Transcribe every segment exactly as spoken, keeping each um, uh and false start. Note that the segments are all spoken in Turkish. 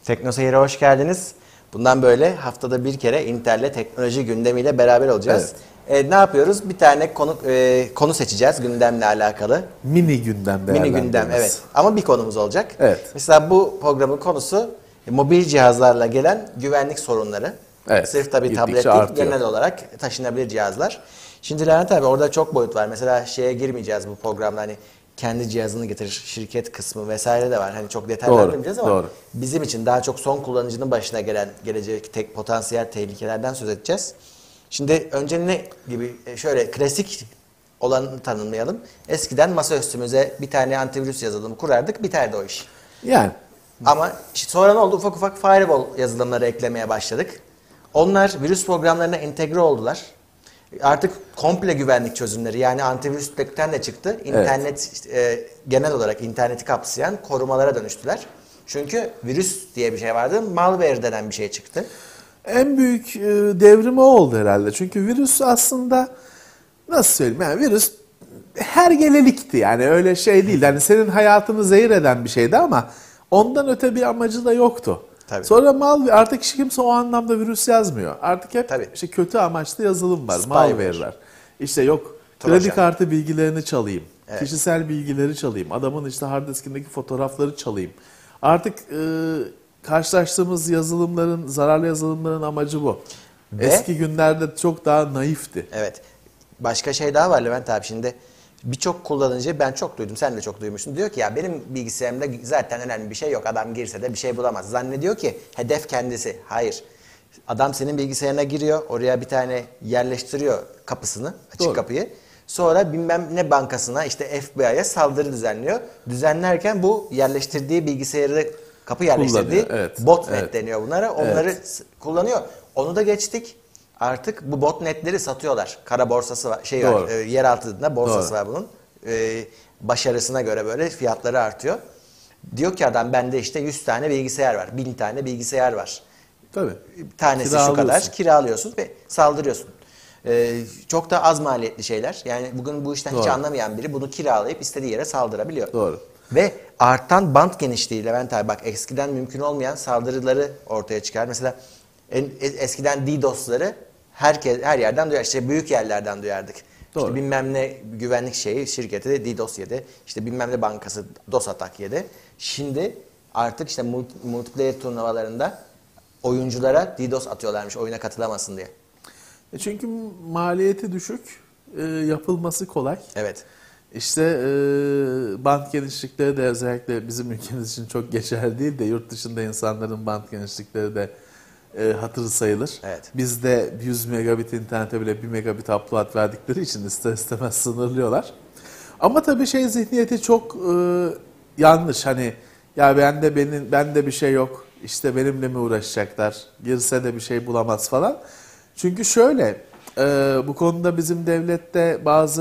Teknoseyir'e hoş geldiniz. Bundan böyle haftada bir kere Intel'le teknoloji gündemiyle beraber olacağız. Evet. E, ne yapıyoruz? Bir tane konu e, konu seçeceğiz gündemle alakalı. Mini gündem Mini gündem, evet. Ama bir konumuz olacak. Evet. Mesela bu programın konusu e, mobil cihazlarla gelen güvenlik sorunları. Evet. Sırf tabii tablet değil, genel olarak taşınabilir cihazlar. Şimdi Levent abi orada çok boyut var. Mesela şeye girmeyeceğiz bu programda, hani kendi cihazını getirir, şirket kısmı vesaire de var. Hani çok detaylandırmayacağız ama doğru. bizim için daha çok son kullanıcının başına gelen gelecek tek potansiyel tehlikelerden söz edeceğiz. Şimdi önce ne gibi, şöyle klasik olanı tanımlayalım. Eskiden masaüstümüze bir tane antivirüs yazılımı kurardık, biterdi o iş. Yani. Ama sonra ne oldu? Ufak ufak firewall yazılımları eklemeye başladık. Onlar virüs programlarına entegre oldular. Artık komple güvenlik çözümleri, yani antivirüsten de çıktı. İnternet, evet. e, genel olarak interneti kapsayan korumalara dönüştüler. Çünkü virüs diye bir şey vardı. Malware denen bir şey çıktı. En büyük e, devrimi o oldu herhalde. Çünkü virüs aslında nasıl söyleyeyim, yani virüs her gelelikti, yani öyle şey değil. Yani senin hayatını zehir eden bir şeydi ama ondan öte bir amacı da yoktu. Tabii. Sonra mal artık kimse o anlamda virüs yazmıyor. Artık hep Tabii. işte kötü amaçlı yazılım var, Spyware. malware var. İşte yok Trojan. kredi kartı bilgilerini çalayım, evet. kişisel bilgileri çalayım, adamın işte hard diskindeki fotoğrafları çalayım. Artık e, karşılaştığımız yazılımların, zararlı yazılımların amacı bu. Ve, eski günlerde çok daha naifti. Evet. Başka şey daha var Levent abi. Şimdi birçok kullanıcı, ben çok duydum, sen de çok duymuşsun. Diyor ki ya benim bilgisayarımda zaten önemli bir şey yok. Adam girse de bir şey bulamaz. Zannediyor ki hedef kendisi. Hayır. Adam senin bilgisayarına giriyor. Oraya bir tane yerleştiriyor kapısını, açık Doğru. kapıyı. Sonra bilmem ne bankasına, işte F B I'ye saldırı düzenliyor. Düzenlerken bu yerleştirdiği bilgisayarı, kapı yerleştirdiği evet. botnet evet. deniyor bunlara. Onları evet. kullanıyor. Onu da geçtik. Artık bu botnetleri satıyorlar. Kara borsası var, şey Doğru. var, e, yer altında borsası Doğru. var bunun. E, başarısına göre böyle fiyatları artıyor. Diyor ki adam, bende işte yüz tane bilgisayar var, bin tane bilgisayar var. Tabii. Tanesi şu kadar, kiralıyorsun ve saldırıyorsun. E, çok da az maliyetli şeyler. Yani bugün bu işten Doğru. hiç anlamayan biri bunu kiralayıp istediği yere saldırabiliyor. Doğru. Ve artan bant genişliği Levent abi, bak eskiden mümkün olmayan saldırıları ortaya çıkar. Mesela en, eskiden DDoS'ları herkes her yerden duyar. İşte büyük yerlerden duyardık. Doğru. İşte bilmem ne güvenlik şeyi, şirketi de DDoS yedi. İşte bilmem ne bankası DOS atak yedi. Şimdi artık işte multiplayer turnuvalarında oyunculara DDoS atıyorlarmış oyuna katılamasın diye. E çünkü maliyeti düşük, e, yapılması kolay. Evet. İşte e, bant genişlikleri de özellikle bizim ülkemiz için çok geçerli değil de yurt dışında insanların bant genişlikleri de e, hatırı sayılır. Evet. Bizde yüz megabit internete bile bir megabit upload verdikleri için ister istemez sınırlıyorlar. Ama tabii şey zihniyeti çok e, yanlış. Hani ya bende benim bende bir şey yok, işte benimle mi uğraşacaklar, girse de bir şey bulamaz falan. Çünkü şöyle, e, bu konuda bizim devlette bazı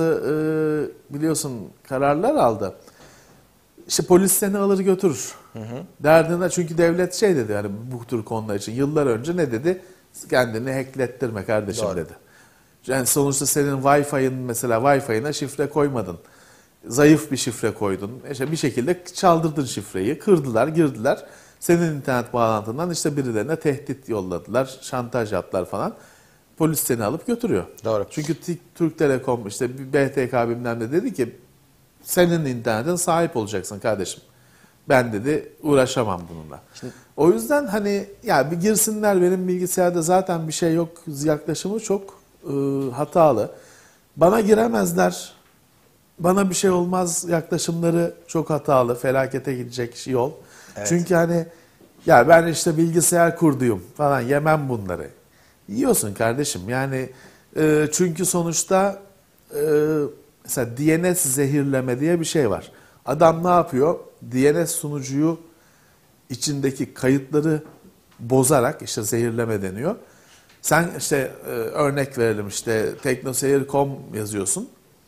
e, biliyorsun kararlar aldı. İşte polis seni alır götürür. Hı hı. Derdine, çünkü devlet şey dedi, yani bu tür konular için yıllar önce ne dedi? Kendini hacklettirme kardeşim Doğru. dedi. Yani sonuçta senin Wi-Fi'nin, mesela Wi-Fi'ne şifre koymadın. Zayıf bir şifre koydun. İşte bir şekilde çaldırdın şifreyi, kırdılar, girdiler. Senin internet bağlantından işte birilerine tehdit yolladılar, şantaj yaptılar falan. Polis seni alıp götürüyor. Doğru. Çünkü Türk Telekom, işte B T K bilmem ne dedi ki senin internetin sahip olacaksın kardeşim. Ben dedi uğraşamam bununla. Şimdi, o yüzden hani ya bir girsinler, benim bilgisayarda zaten bir şey yok yaklaşımı çok e, hatalı. Bana giremezler, bana bir şey olmaz yaklaşımları çok hatalı, felakete gidecek yol. Evet. Çünkü hani ya ben işte bilgisayar kurduyum falan, yemem bunları. Yiyorsun kardeşim yani e, çünkü sonuçta e, mesela D N S zehirleme diye bir şey var. Adam ne yapıyor? D N S sunucuyu içindeki kayıtları bozarak, işte zehirleme deniyor. Sen işte e, örnek verelim, işte teknoseyir nokta com yazıyorsun.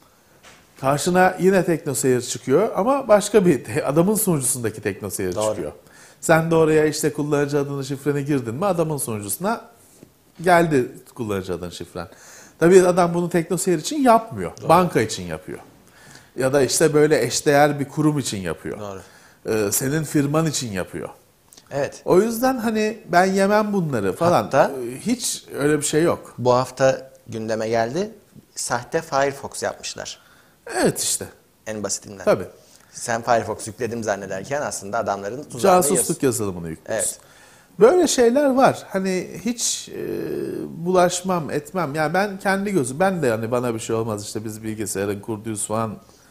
Karşına yine teknoseyir çıkıyor ama başka bir adamın sunucusundaki teknoseyir Doğru. çıkıyor. Sen de oraya işte kullanıcı adını, şifreni girdin mi adamın sunucusuna geldi kullanıcı adın, şifren. Tabii adam bunu teknoseyir için yapmıyor. Doğru. Banka için yapıyor. Ya da işte böyle eşdeğer bir kurum için yapıyor. Doğru. Ee, senin firman için yapıyor. Evet. O yüzden hani ben yemem bunları falan. Hatta- Hiç öyle bir şey yok. Bu hafta gündeme geldi. Sahte Firefox yapmışlar. Evet işte. En basitinden. Tabii. Sen Firefox yükledim zannederken aslında adamların tuzağını Casusluk yiyorsun. yazılımını yüklüyorsun. Evet. Böyle şeyler var. Hani hiç e, bulaşmam, etmem. Yani ben kendi gözü, ben de hani bana bir şey olmaz işte biz bilgisayarın kurduyuz falan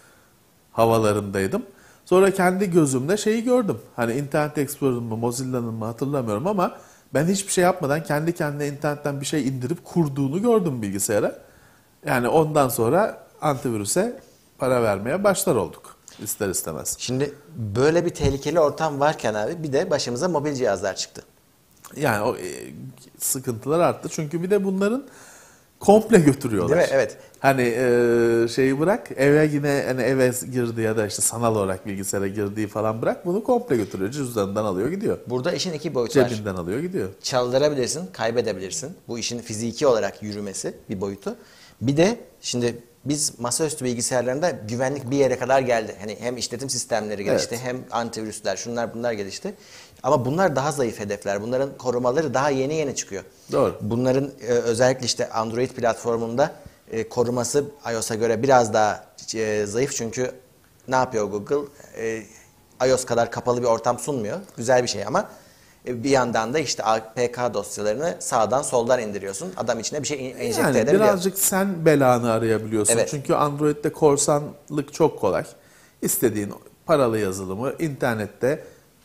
havalarındaydım. Sonra kendi gözümle şeyi gördüm. Hani Internet Explorer'ın mı, Mozilla'nın mı hatırlamıyorum ama ben hiçbir şey yapmadan kendi kendine internetten bir şey indirip kurduğunu gördüm bilgisayara. Yani ondan sonra antivirüse para vermeye başlar olduk ister istemez. Şimdi böyle bir tehlikeli ortam varken abi bir de başımıza mobil cihazlar çıktı. Yani o e, sıkıntılar arttı. Çünkü bir de bunların komple götürüyorlar. Değil mi? Evet. Hani e, şeyi bırak, eve yine hani eve girdi ya da işte sanal olarak bilgisayara girdiği falan bırak, bunu komple götürüyor. Cüzdanından alıyor gidiyor. Burada işin iki boyutu var. Cebinden alıyor gidiyor. Çaldırabilirsin, kaybedebilirsin. Bu işin fiziki olarak yürümesi bir boyutu. Bir de şimdi biz masaüstü bilgisayarlarında güvenlik bir yere kadar geldi. Hani hem işletim sistemleri gelişti, Evet. hem antivirüsler, şunlar bunlar gelişti. Ama bunlar daha zayıf hedefler. Bunların korumaları daha yeni yeni çıkıyor. Doğru. Bunların e, özellikle işte Android platformunda e, koruması iOS'a göre biraz daha e, zayıf. Çünkü ne yapıyor Google? E, iOS kadar kapalı bir ortam sunmuyor. Güzel bir şey ama e, bir yandan da işte A P K dosyalarını sağdan soldan indiriyorsun. Adam içine bir şey enjekte Yani edebiliyor. birazcık sen belanı arayabiliyorsun. Evet. Çünkü Android'de korsanlık çok kolay. İstediğin paralı yazılımı internette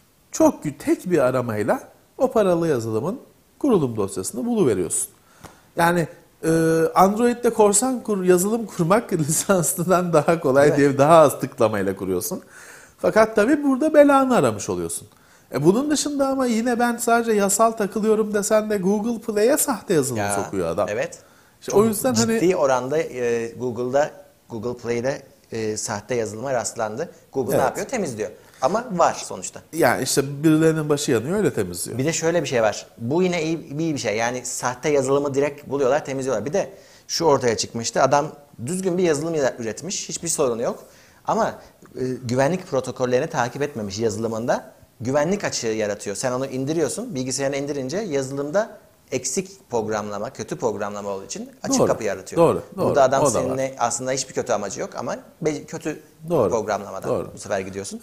çok tek bir aramayla o paralı yazılımın kurulum dosyasını buluveriyorsun. Yani e, Android'de korsan kur, yazılım kurmak lisanslıdan daha kolay Evet. diye daha az tıklamayla kuruyorsun. Fakat tabii burada belanı aramış oluyorsun. E bunun dışında ama yine ben sadece yasal takılıyorum desen de Google Play'e sahte yazılım Ya, sokuyor adam. Evet. İşte Çok o yüzden ciddi hani oranda e, Google'da Google Play'de e, sahte yazılıma rastlandı. Google ne Evet. yapıyor? Temizliyor. Ama var sonuçta. yani işte birilerinin başı yanıyor öyle temizliyor. Bir de şöyle bir şey var. Bu yine iyi, iyi bir şey. Yani sahte yazılımı direkt buluyorlar, temizliyorlar. Bir de şu ortaya çıkmıştı. Adam düzgün bir yazılım üretmiş. Hiçbir sorunu yok. Ama e, güvenlik protokollerini takip etmemiş yazılımında. Güvenlik açığı yaratıyor. Sen onu indiriyorsun. Bilgisayarına indirince yazılımda eksik programlama, kötü programlama olduğu için açık Doğru, kapı yaratıyor. doğru, doğru. Burada adam O da seninle aslında hiçbir kötü amacı yok ama be- kötü Doğru, programlamadan doğru. bu sefer gidiyorsun.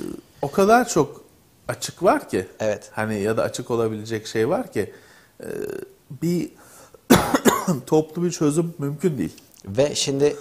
O kadar çok açık var ki. Evet. Hani ya da açık olabilecek şey var ki e, bir toplu bir çözüm mümkün değil. Ve şimdi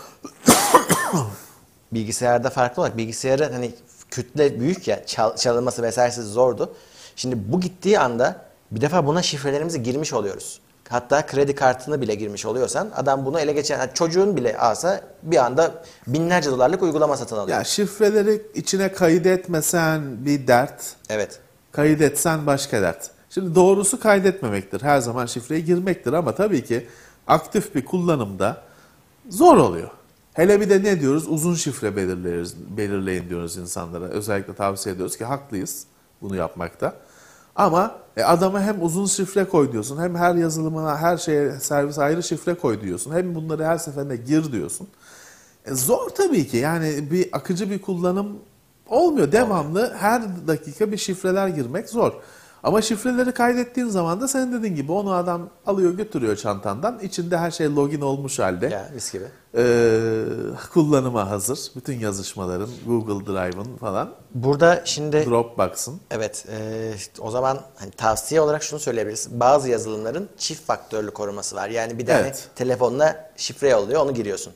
bilgisayarda farklı olarak bilgisayarın hani kütle büyük ya çal- çalınması vesairesi zordu. Şimdi bu gittiği anda bir defa buna şifrelerimizi girmiş oluyoruz. Hatta kredi kartını bile girmiş oluyorsan adam bunu ele geçen yani çocuğun bile alsa bir anda binlerce dolarlık uygulama satın alıyor. Ya şifreleri içine kaydetmesen bir dert, Evet. kaydetsen başka dert. Şimdi doğrusu kaydetmemektir. Her zaman şifreyi girmektir ama tabii ki aktif bir kullanımda zor oluyor. Hele bir de ne diyoruz? Uzun şifre belirleriz, belirleyin diyoruz insanlara. Özellikle tavsiye ediyoruz ki haklıyız bunu yapmakta. Ama e, adama hem uzun şifre koy diyorsun, hem her yazılımına, her şeye servis ayrı şifre koy diyorsun. Hem bunları her seferinde gir diyorsun. E, zor tabii ki. Yani bir akıcı bir kullanım olmuyor. Devamlı her dakika bir şifreler girmek zor. Ama şifreleri kaydettiğin zaman da senin dediğin gibi onu adam alıyor götürüyor çantandan. İçinde her şey login olmuş halde. Ya mis gibi. Ee, kullanıma hazır. Bütün yazışmaların, Google Drive'ın falan, Burada şimdi Dropbox'ın. evet e, o zaman hani tavsiye olarak şunu söyleyebiliriz. Bazı yazılımların çift faktörlü koruması var. Yani bir de hani Evet. telefonla şifre yolluyor onu giriyorsun.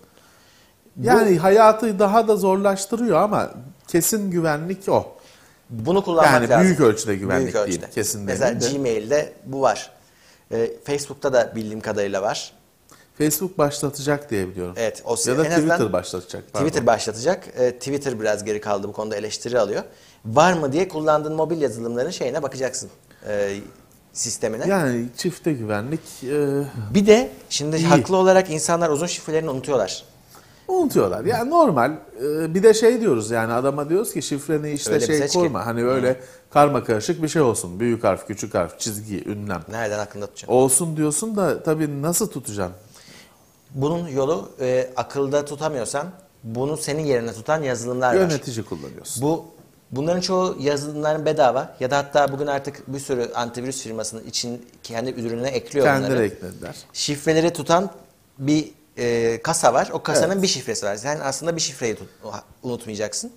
Yani hayatı daha da zorlaştırıyor ama kesin güvenlik o. Bunu kullanmak Yani lazım. büyük ölçüde güvenlik Büyük değil, ölçüde. kesin Mesela değil de. Gmail'de bu var. Ee, Facebook'ta da bildiğim kadarıyla var. Facebook başlatacak diye biliyorum. Evet, o ya da en azından Twitter başlatacak. pardon. Twitter başlatacak. Ee, Twitter biraz geri kaldı bu konuda eleştiri alıyor. Var mı diye kullandığın mobil yazılımların şeyine bakacaksın. Ee, sistemine. Yani çifte güvenlik e, Bir de şimdi İyi. haklı olarak insanlar uzun şifrelerini unutuyorlar. unutuyorlar. Yani normal. E, bir de şey diyoruz yani adama diyoruz ki şifreni işte Öyle bir şey seç ki. koyma. Hani öyle karma karışık bir şey olsun. Büyük harf, küçük harf, çizgi, ünlem. Nereden aklında tutacaksın? Olsun diyorsun da tabii nasıl tutacaksın? Bunun yolu e, akılda tutamıyorsan bunu senin yerine tutan yazılımlar var. Yönetici kullanıyorsun. Bu Bunların çoğu yazılımların bedava ya da hatta bugün artık bir sürü antivirüs firmasının için kendi ürününe ekliyor Kendileri bunları. eklediler. Şifreleri tutan bir e, kasa var. O kasanın Evet. bir şifresi var. Sen aslında bir şifreyi tut, unutmayacaksın.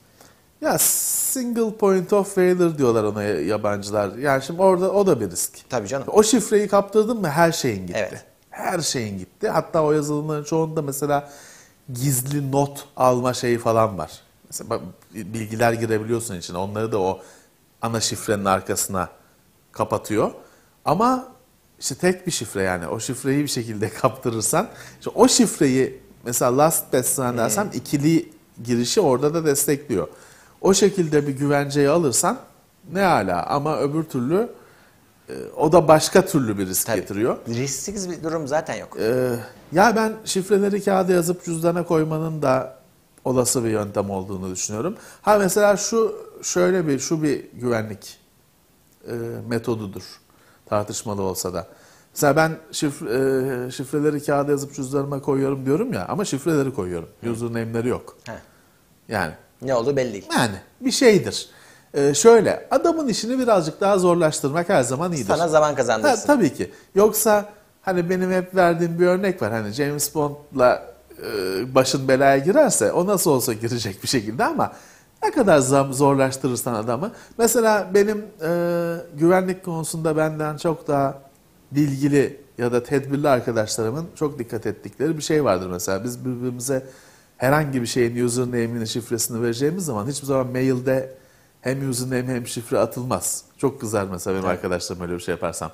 Ya single point of failure diyorlar ona yabancılar. Yani şimdi orada o da bir risk. Tabii canım. O şifreyi kaptırdın mı her şeyin gitti. Evet. Her şeyin gitti. Hatta o yazılımların çoğunda mesela gizli not alma şeyi falan var. Mesela bak, bilgiler girebiliyorsun içine. Onları da o ana şifrenin arkasına kapatıyor. Ama işte tek bir şifre yani. O şifreyi bir şekilde kaptırırsan işte o şifreyi mesela LastPass zannedersem hmm. ikili girişi orada da destekliyor. O şekilde bir güvenceyi alırsan ne ala ama öbür türlü e, o da başka türlü bir risk Tabii. getiriyor. Risksiz bir durum zaten yok. Ee, ya ben şifreleri kağıda yazıp cüzdana koymanın da olası bir yöntem olduğunu düşünüyorum. Ha mesela şu şöyle bir şu bir güvenlik e, metodudur. Tartışmalı olsa da. Mesela ben şifre, e, şifreleri kağıda yazıp cüzdanıma koyuyorum diyorum ya ama şifreleri koyuyorum. Username'leri yok. Heh. Yani. Ne olduğu belli değil. Yani bir şeydir. Ee, şöyle adamın işini birazcık daha zorlaştırmak her zaman iyidir. Sana zaman kazandırsın. Ha, tabii ki. Yoksa hani benim hep verdiğim bir örnek var. Hani James Bond'la e, başın belaya girerse o nasıl olsa girecek bir şekilde ama ne kadar zam, zorlaştırırsan adamı. Mesela benim e, güvenlik konusunda benden çok daha bilgili ya da tedbirli arkadaşlarımın çok dikkat ettikleri bir şey vardır mesela. Biz birbirimize herhangi bir şeyin username'ini, şifresini vereceğimiz zaman hiçbir zaman mailde hem username hem şifre atılmaz. Çok kızar mesela benim evet. arkadaşlarım öyle bir şey yaparsam.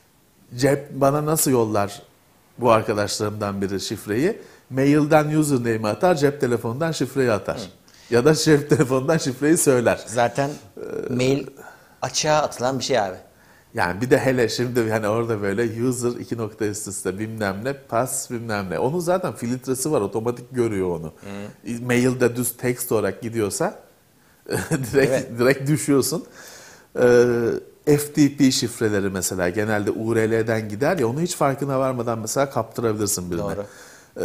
Cep bana nasıl yollar bu arkadaşlarımdan biri şifreyi? Mailden username'i atar, cep telefonundan şifreyi atar. Hı. Ya da cep telefonundan şifreyi söyler. Zaten ee, mail açığa atılan bir şey abi. Yani bir de hele şimdi hani orada böyle user iki nokta üst üste bilmem ne, pass bilmem ne. Onun zaten filtresi var, otomatik görüyor onu. Hmm. Mailde düz text olarak gidiyorsa direkt evet. direkt düşüyorsun. Ee, F T P şifreleri mesela genelde U R L'den gider ya onu hiç farkına varmadan mesela kaptırabilirsin birine. Doğru. Ee,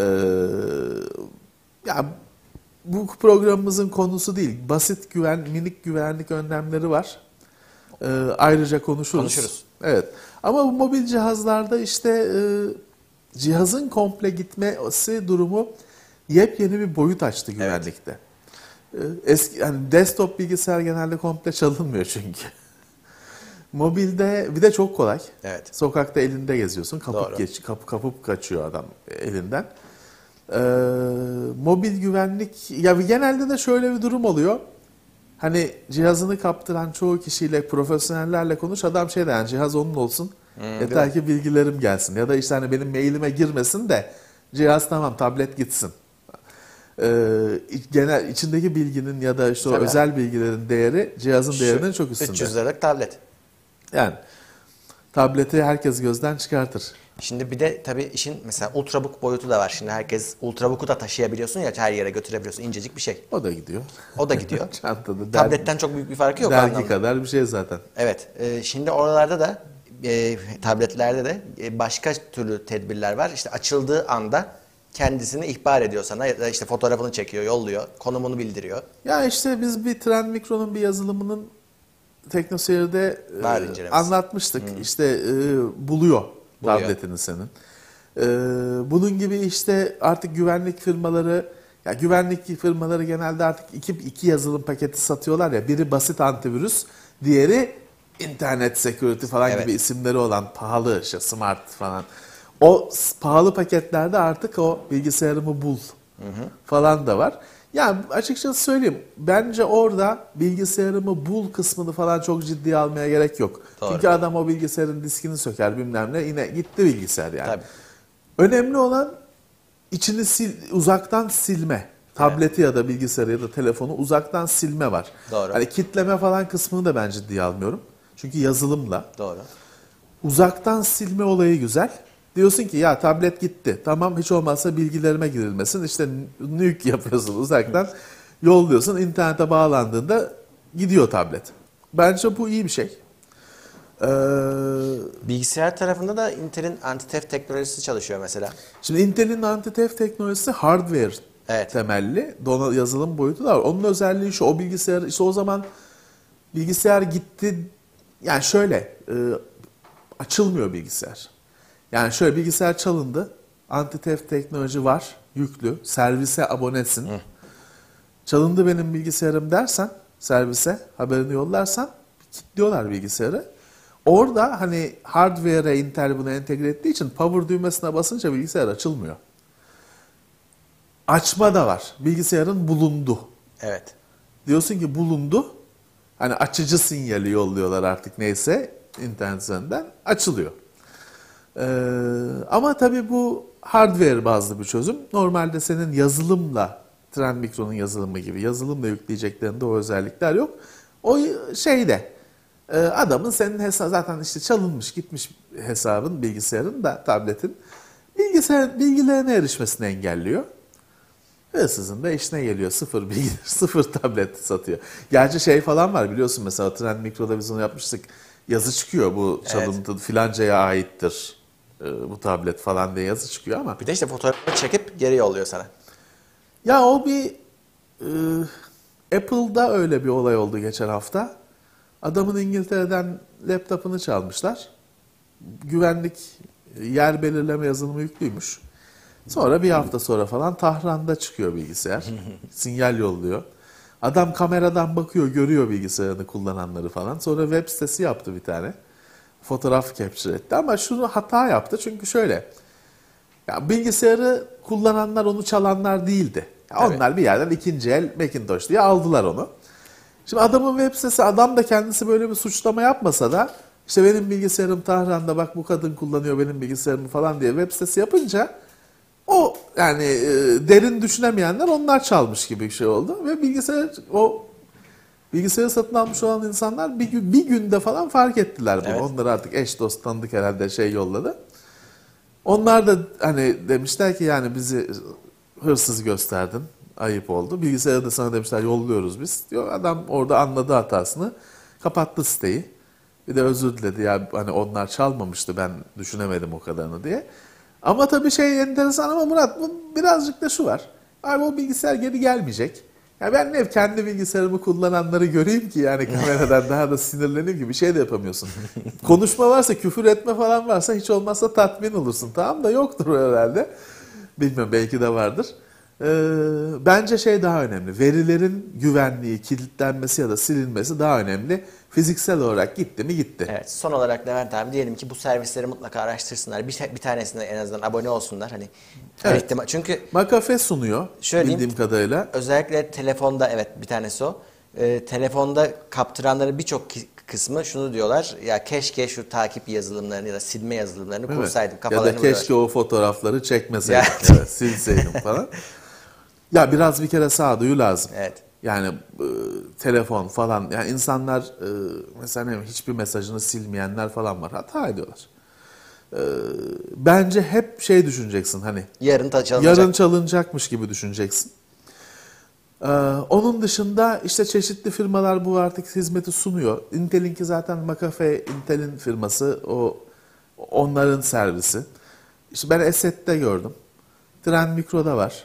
ya bu programımızın konusu değil. Basit güven, minik güvenlik önlemleri var. Ee, ayrıca konuşuruz. Konuşuruz. Evet. Ama bu mobil cihazlarda işte e, cihazın komple gitmesi durumu yepyeni bir boyut açtı güvenlikte. Evet. Ee, eski yani desktop bilgisayar genelde komple çalınmıyor çünkü. Mobilde bir de çok kolay. Evet. Sokakta elinde geziyorsun. Kapıp Doğru. geç, kapıp kapıp kaçıyor adam elinden. Ee, mobil güvenlik ya genelde de şöyle bir durum oluyor. Hani cihazını kaptıran çoğu kişiyle, profesyonellerle konuş. Adam şey der, yani cihaz onun olsun. Hmm, yeter ki bilgilerim gelsin. Ya da işte hani benim mailime girmesin de cihaz tamam, tablet gitsin. Ee, genel içindeki bilginin ya da işte o özel bilgilerin değeri cihazın Şu, değerinin çok üstünde. üç yüz liralık tablet. Yani tableti herkes gözden çıkartır. Şimdi bir de tabii işin mesela ultrabook boyutu da var. Şimdi herkes ultrabook'u da taşıyabiliyorsun ya, her yere götürebiliyorsun. İncecik bir şey. O da gidiyor. O da gidiyor. Çantada. Tabletten dergi, çok büyük bir farkı yok. Dergi anlamda. kadar bir şey zaten. Evet. E, şimdi oralarda da e, tabletlerde de e, başka türlü tedbirler var. İşte açıldığı anda kendisini ihbar ediyor sana ya da işte fotoğrafını çekiyor, yolluyor, konumunu bildiriyor. Ya işte biz bir Trend Micro'nun bir yazılımının TeknoSeyir'de e, anlatmıştık. Hmm. İşte e, buluyor, buluyor tabletini senin. E, bunun gibi işte artık güvenlik firmaları, ya güvenlik firmaları genelde artık iki, iki yazılım paketi satıyorlar ya. Biri basit antivirüs, diğeri internet security falan evet. gibi isimleri olan pahalı, işte smart falan. O pahalı paketlerde artık o bilgisayarımı bul hı hı. falan da var. Yani açıkçası söyleyeyim, bence orada bilgisayarımı bul kısmını falan çok ciddiye almaya gerek yok. Doğru. Çünkü adam o bilgisayarın diskini söker bilmem ne, yine gitti bilgisayar yani. Tabii. Önemli olan içini sil, uzaktan silme. Tableti evet. ya da bilgisayarı ya da telefonu uzaktan silme var. Doğru. Hani kitleme falan kısmını da ben ciddiye almıyorum. Çünkü yazılımla. Doğru. Uzaktan silme olayı güzel. Diyorsun ki ya tablet gitti. Tamam, hiç olmazsa bilgilerime girilmesin. İşte nuke yapıyorsun uzaktan. Yolluyorsun. İnternete bağlandığında gidiyor tablet. Bence bu iyi bir şey. Ee, Bilgisayar tarafında da Intel'in anti-theft teknolojisi çalışıyor mesela. Şimdi Intel'in anti-theft teknolojisi hardware Evet. temelli. Dona, yazılım boyutu da var. Onun özelliği şu, o bilgisayar, işte o zaman bilgisayar gitti, yani şöyle e, açılmıyor bilgisayar. Yani şöyle, bilgisayar çalındı, anti-theft teknoloji var, yüklü, servise abonesin. Hı. Çalındı benim bilgisayarım dersen, servise haberini yollarsan kilitliyorlar bilgisayarı. Orada hani hardware'e Intel bunu entegre ettiği için power düğmesine basınca bilgisayar açılmıyor. Açma da var. Bilgisayarın bulundu. Evet. Diyorsun ki bulundu. Hani açıcı sinyali yolluyorlar artık, neyse internet üzerinden açılıyor. Ee, ama tabii bu hardware bazlı bir çözüm. Normalde senin yazılımla, Trend Micro'nun yazılımı gibi yazılımla yükleyeceklerinde o özellikler yok. O şeyde e, adamın senin hesabı zaten işte çalınmış gitmiş hesabın, bilgisayarın da tabletin bilgisayar bilgilerine erişmesini engelliyor. Hırsızın da işine geliyor. Sıfır bilgi, sıfır tablet satıyor. Gerçi şey falan var biliyorsun, mesela Trend Micro'da biz onu yapmıştık. Yazı çıkıyor, bu çalıntı evet. filancaya aittir e, bu tablet falan diye yazı çıkıyor ama. Bir de işte fotoğrafını çekip geri yolluyor sana. Ya o bir e, Apple'da öyle bir olay oldu geçen hafta. Adamın İngiltere'den laptopunu çalmışlar. Güvenlik yer belirleme yazılımı yüklüymüş. Sonra bir hafta sonra falan Tahran'da çıkıyor bilgisayar. Sinyal yolluyor. Adam kameradan bakıyor, görüyor bilgisayarını kullananları falan. Sonra web sitesi yaptı bir tane. Fotoğraf capture etti ama şunu hata yaptı. Çünkü şöyle, ya bilgisayarı kullananlar onu çalanlar değildi. Ya evet. Onlar bir yerden ikinci el Macintosh diye aldılar onu. Şimdi adamın web sitesi, adam da kendisi böyle bir suçlama yapmasa da işte benim bilgisayarım Tahran'da, bak bu kadın kullanıyor benim bilgisayarımı falan diye web sitesi yapınca o yani e, derin düşünemeyenler onlar çalmış gibi bir şey oldu ve bilgisayar, o bilgisayarı satın almış olan insanlar bir, bir günde falan fark ettiler bunu. Evet. Onlar artık eş dost tanıdık herhalde şey yolladı. Onlar da hani demişler ki yani bizi hırsız gösterdin, ayıp oldu. Bilgisayarı da sana demişler yolluyoruz biz. Diyor, adam orada anladı hatasını, kapattı siteyi. Bir de özür diledi, ya hani onlar çalmamıştı, ben düşünemedim o kadarını diye. Ama tabii şey enteresan ama Murat, bu birazcık da şu var. Abi o bilgisayar geri gelmeyecek. Ya ben ne kendi bilgisayarımı kullananları göreyim ki yani kameradan daha da sinirleneyim gibi bir şey de yapamıyorsun. Konuşma varsa, küfür etme falan varsa hiç olmazsa tatmin olursun. Tamam da yoktur herhalde. Bilmiyorum, belki de vardır. Ee, bence şey daha önemli. Verilerin güvenliği, kilitlenmesi ya da silinmesi daha önemli. Fiziksel olarak gitti mi gitti. Evet. Son olarak Levent abi, diyelim ki bu servisleri mutlaka araştırsınlar. Bir, bir tanesine en azından abone olsunlar. Hani evet. ihtimal, çünkü McAfee sunuyor şöyle bildiğim kadarıyla. Özellikle telefonda, evet bir tanesi o. Ee, telefonda kaptıranların birçok kısmı şunu diyorlar. Ya keşke şu takip yazılımlarını ya da silme yazılımlarını evet. kursaydım. Ya da keşke o fotoğrafları çekmeseydim. Evet, silseydim falan. Ya biraz bir kere sağduyu lazım. Evet. Yani e, telefon falan, yani insanlar e, mesela hiçbir mesajını silmeyenler falan var. Hata ediyorlar. E, bence hep şey düşüneceksin, hani yarın çalınacak. Yarın çalınacakmış gibi düşüneceksin. E, onun dışında işte çeşitli firmalar bu artık hizmeti sunuyor. Intel'inki zaten McAfee, Intel'in firması, o onların servisi. İşte ben Eset'te gördüm. Trend Micro'da var.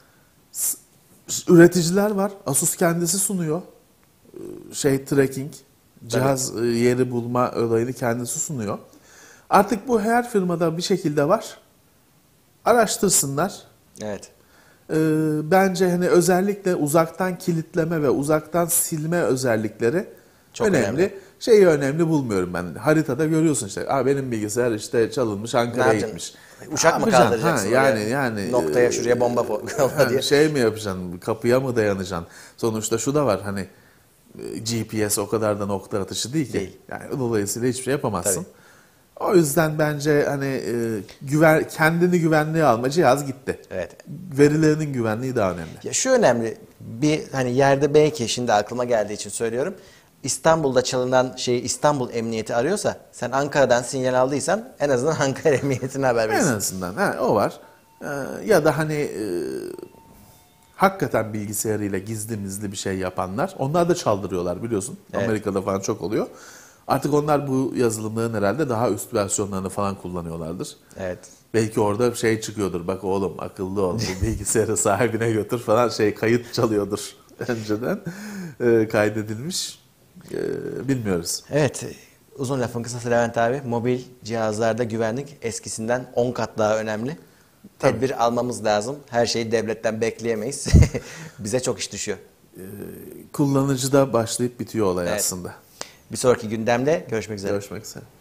Üreticiler var. Asus kendisi sunuyor. Şey tracking, cihaz evet. yeri bulma olayını kendisi sunuyor. Artık bu her firmada bir şekilde var. Araştırsınlar. Evet. Ee, bence hani özellikle uzaktan kilitleme ve uzaktan silme özellikleri çok önemli. önemli. Şeyi önemli bulmuyorum ben. Haritada görüyorsun işte. Aa, benim bilgisayar işte çalınmış, Ankara'ya gitmiş. Uçak mı kaldıracaksın? Ha, yani yani noktaya şuraya bomba yani diye. Şey mi yapacaksın? Kapıya mı dayanacaksın? Sonuçta şu da var, hani G P S o kadar da nokta atışı değil ki. Değil. Yani dolayısıyla hiçbir şey yapamazsın. Tabii. O yüzden bence hani e, güven kendini güvenliğe alma, cihaz gitti. Evet. Verilerinin güvenliği daha önemli. Ya şu önemli. Bir hani yerde belki şimdi aklıma geldiği için söylüyorum. İstanbul'da çalınan şeyi İstanbul Emniyeti arıyorsa, sen Ankara'dan sinyal aldıysan en azından Ankara Emniyeti'ne haber verirsin. En azından ha, o var. Ee, ya da hani e, hakikaten bilgisayarıyla gizli mizli bir şey yapanlar, onlar da çaldırıyorlar biliyorsun. Evet. Amerika'da falan çok oluyor. Artık onlar bu yazılımların herhalde daha üst versiyonlarını falan kullanıyorlardır. Evet. Belki orada şey çıkıyordur. Bak oğlum akıllı ol. Bu bilgisayarı sahibine götür falan şey kayıt çalıyordur önceden e, kaydedilmiş. E, bilmiyoruz. Evet. Uzun lafın kısası Levent abi. Mobil cihazlarda güvenlik eskisinden on kat daha önemli. Tedbir Tabii. almamız lazım. Her şeyi devletten bekleyemeyiz. Bize çok iş düşüyor. E, kullanıcıda başlayıp bitiyor olay evet. aslında. Bir sonraki gündemde görüşmek üzere. Görüşmek üzere.